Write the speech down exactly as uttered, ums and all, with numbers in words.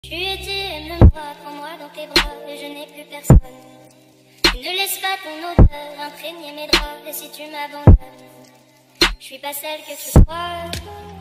Tu étais, aime-moi, prends-moi dans tes bras, et je n'ai plus personne. Ne laisse pas ton odeur imprégner mes draps, et si tu m'abandonnes, je suis pas celle que tu crois.